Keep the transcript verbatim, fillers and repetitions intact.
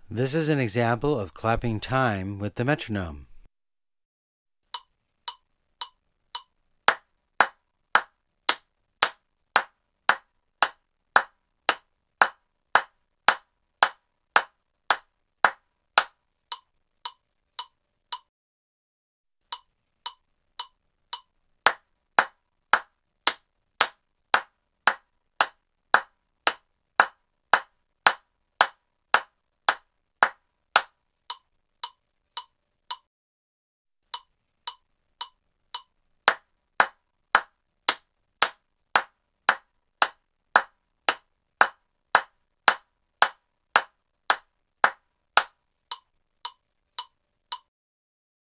This is an example of clapping time with the metronome.